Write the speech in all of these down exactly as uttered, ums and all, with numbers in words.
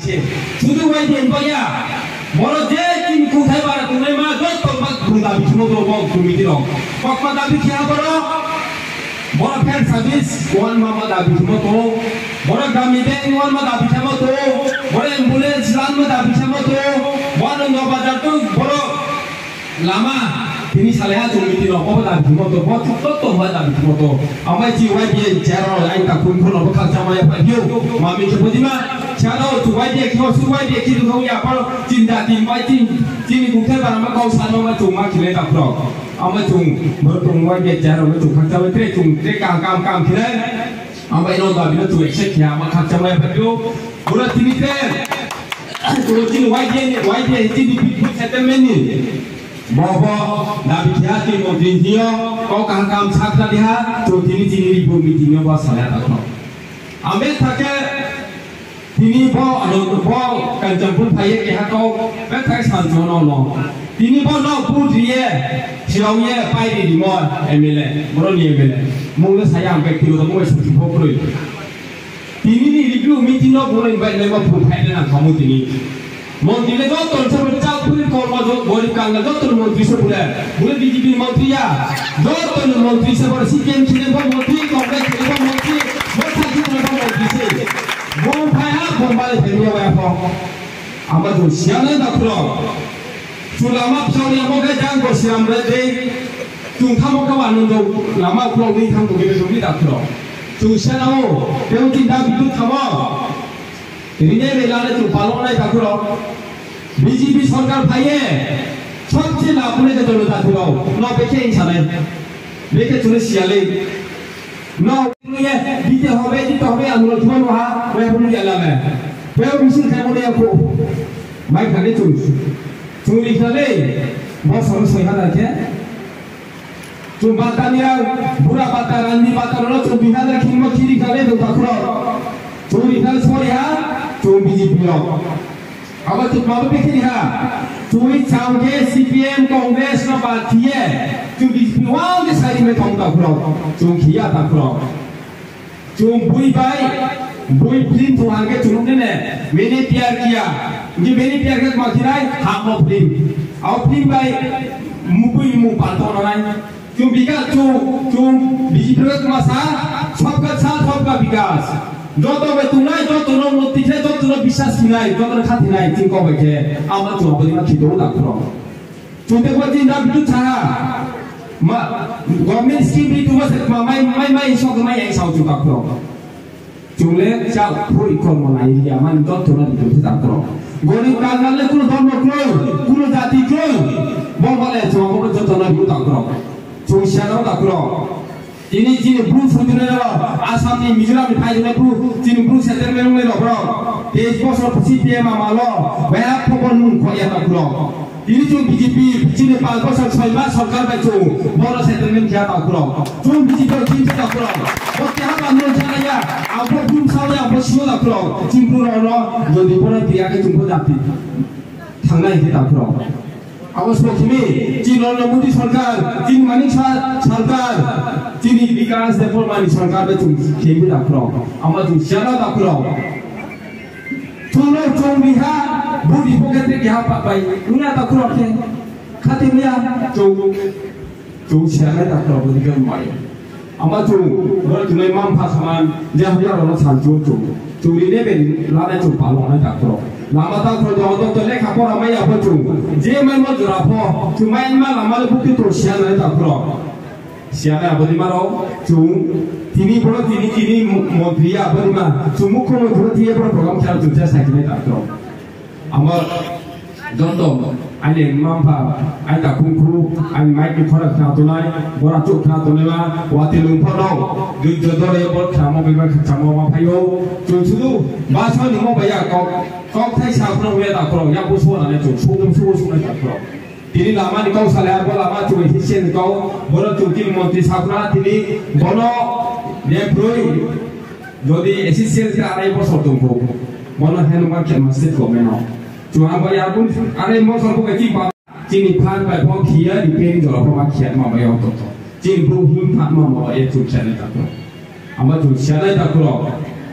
Sudah wajib bayar. Walau dia kini kutai barat tunai mah dot tempat bunda bikin motor bang kumiti dong. Waktu tapi kira apa? Walau fair service wan mama dah bikin motor. Walau kami dek wan mah dah bikin motor. Walau ambulans lan mah dah bikin motor. Walau nggak baca tu walau lama. Ini salah satu miti dong. Apa dah bikin motor? Walau cepat tu apa dah bikin motor. Amai jiwa dia cara lain tak pun pun apa kerja maya pergi. Mami cepat mana? Channel to white day, close to white day, kill the Yapol, Jinda, inviting Jimmy Kukaba, Mako, Sanoma to Maculata Frog. Amatung, Burton White Day, Channel to Katawa, to take a come, come, kill it. Amino Gabino to accept Yamakatama Padu, Buratini there. To white day, white day, Jimmy people set a menu. Bobo, Nabiati, Montinio, Kokam, Sakadiha, to Tinity, Bumitino was Salata. Amet Tini bo anu bo kan jemput payah ke hatau, betul sanjung nolo. Tini bo no pun dia, siangnya payah di mall, emile, baru ni emile. Mungkin saya ambil kilo, mungkin sepuluh puluh. Tini ni review meeting no boleh invite lewat pun payah nak kamu tini. Menteri le doktor sebentar pun korma dok boleh kangga doktor menteri sebulan, boleh D G P menteri ya, doktor menteri sebulan si kem cina bo menteri, kongres cina bo menteri, masa cina bo menteri se. Bom payah bom balik dunia wayang. Amat tu siapa nak pro? Sulama pesawat yang moga jangan kau siam berde. Tungkah moga wanu tu lama pro ni tham tu kita tu ni tak pro. Tu siapa o? Dia cinta bitu thama. Ini ni belakang tu palong lagi tak pro. B J P सरकार payah. सबसे लापुने के जोड़ tak pro. No bekerja insan. Bekerja cuma siale. No, ini dia hobi itu hobi anu tuan wah, wah pun dia lama. Wah mesti kamu dia aku, baik kali tu, curi kali, bos harus sehat aja. Cuma tanya, burak bataran di bataran tu bihan lagi mau kiri kali tu tak kurang. Curi kali semua ya, cuma biji pilok. Apa tu mau bikin ya? Curi cangke C P M Kongres nampak dia. Cuma biji pilok ke sari metong tak kurang. Cuma kia tak kurang. Cuma bui baik, bui film tu harga cuma ni ne. Mene piar kia, ni mene piar kia makirai hak mau film. Awak film baik, mubui mu pantau orang. Cuma bikas cuma cuma biji pilok masa, सबका साथ सबका विकास. Jodoh betunai, jodoh non notice, jodoh non bisa sinai, jodoh non khati nai, tingkau bekerja. Amat cuma beri nak hidup tak kurang. Cuma buat cinta itu cara. Ma, government scheme itu masih mai mai mai sok mai yang sok juga kurang. Cuma jauh pun ikon mulai dia man jodoh non itu tak kurang. Goreng kangen le kulo dormo kulo, kulo jati kulo. Bawa le cuma kulo jodoh non itu tak kurang. Cuma siapa tak kurang. Ini jenis blue foodnya lah, asam ni Mizoram ni payah jenis blue, jenis blue settlement ni lah bro. Di sponsor C P M amalo, banyak pokok kau yang tak bro. Ini cuma B J P, jenis palsu sebab सरकार baca, baru settlement dia tak bro. Cuma B J P jenis tak bro. Waktu apa anu cara ya, apa belum sahaja apa semua tak bro. Cimpur orang, jadi orang dia ke cimpur jati, thangai dia tak bro. Awas begini, Cina Modi सरकार, Cina Manis सरकार, Cina विकास देखो मानी सरकार में तुम खेमी दाखलो, अमर तुम siapa दाखलो, तुमने चौंबिहा बुरी पोकेट क्या पापाई, उन्हें दाखलो के, खातिमिया चौं चौं siapa दाखलो बुरी के माई, अमर तुम बड़ा तुमने माम पासमान, जहाँ भी orang sanjung चौं, चौं ini ben lada चौं palong दाखलो. Lama tak kerja untuk terlek apa ramai apa cung. Jadi main mau jurapo, cuma main malam malam bukti terus siapa yang tak kerja. Siapa apa di mana? Cung, tini pula tini tini mau dia apa di mana? Cuma kau mau pula dia pula program cara kerja saya kena tak kerja. Amar, contoh, ada mampa, ada kungku, ada main di korak natunai, borak cuk natunai, wati lumpur dong. Jodoh dia buat kamu bebas kamu apa payo. Cung bahasa ni mau bayar kau. Kau thay sao pun boleh tak kerong, yang busuk nak tu, suam suam suam tak kerong. Tini lama ni kau salah apa lama tu efisien kau, bola tu tim menteri sakura tini, bola dia proi, jadi efisien kita ada yang bosor tu pun, bola hendak macam masih kau menau. Cuma bayar pun ada yang bosor pun kecil pak, tini pan by pok kia di peri jual apa makian mau bayar tu tu, tini pun him pan mau bayar tu cina tak kerong, amat tu cina tak kerong.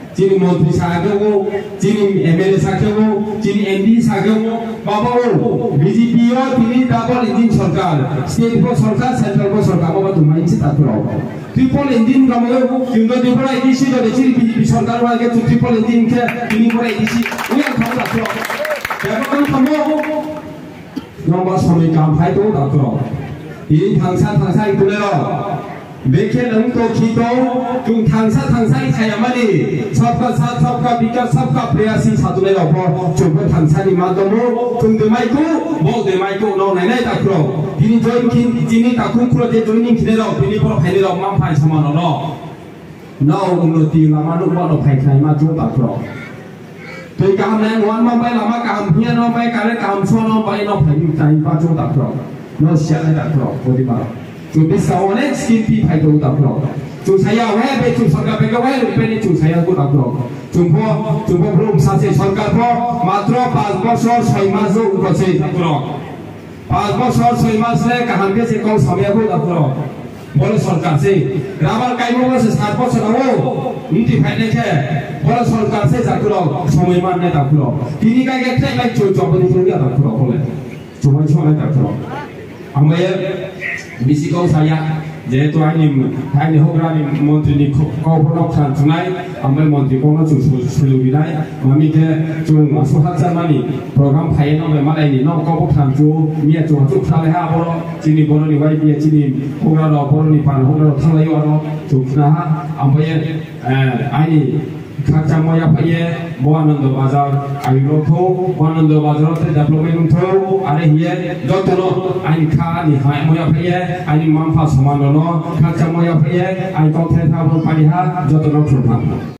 যিনি মন্ত্রী সাকেও যিনি এমএলএ সাকেও যিনি এমডি সাকেও বাবাও বিজেপিও তিনি ডাবল ইঞ্জিন সরকার স্টেট কো সরকার সেন্ট্রাল কো সরকার বাবা তো মাইনছে তাকরো ট্রিপল ইঞ্জিন কামও কিন্তু ত্রিপুরা আইডিসি দলে চিনি বিজেপি সরকার ওয়াকে ট্রিপল ইঞ্জিন কে তিনি পরে আইডিসি ওই খাও তাকরো বেবন খামো নম্বর সময় কাম ফাইতো তাকরো ini thangsa thangsa itu lelo beke nang to khito tung thangsa thangsa i khaya mani sabka sat sabka bikas sabka prayasi satu lelo po chungko thangsa ni madomo tung de mai ko bo de mai ko no nai nai takro ini join kin jini takun kro je joining khidelo ini por phaile lo mam phai samano no no unnoti lama nu bo no phai khai ma jo takro tôi cảm này ngoan mà bay là mà cảm hiền nó bay cái cảm xóa nó bay nó phải những cái ba chỗ đặc biệt nó sẽ là đặc biệt của đi vào chúng biết sao này skin pi phải đồ đặc biệt chúng saya weh be chúng sarga be weh be ni chúng saya ko đặc biệt chúng po chúng po belum sase sarkar po matro পাঁচ বছর ছয় মাস উঠছে đặc biệt পাঁচ বছর ছয় মাস le কাহান কে সে কম সময় ko đặc biệt বলে সরকার সে রাবার কাইমো বসে সাত বছর নাও নীতি ফাইনে কে বলে সরকার সে জাকুর সময় মান নাই তাকুর তিনি কাই একটা লাইক চো জবনি করে তাকুর বলে সময় সময় তাকুর আমায় বিসিকও saya যেহেতু আইনি আইনি হগ্রানি মন্ত্রীনি কবরক থানছুনাই আমবাই মন্ত্রী কোনো চুন সুলুবিনাই মামিকে চুন সুহাত জামানি প্রোগ্রাম ফাইন নবে মালাইনি ন কবক থানছু মিয়া চুন চুক থালে হা বড় চিনি বড়নি ওয়াই বিয়ে চিনি হগ্রার বড়নি পান হগ্রার থালাইও আর চুকনা হা আমবাই আইনি খাচা ময়া পাইয়ে বহানন্দ বাজার আইরোথো বহানন্দ বাজারতে ডেভেলপমেন্ট থো আরে হিয়ে যতন আইন খা নি হাই ময়া পাইয়ে আইনি মামফা সমানন খাচা ময়া পাইয়ে আই কন্থে থাবন পারিহা যতন প্রধান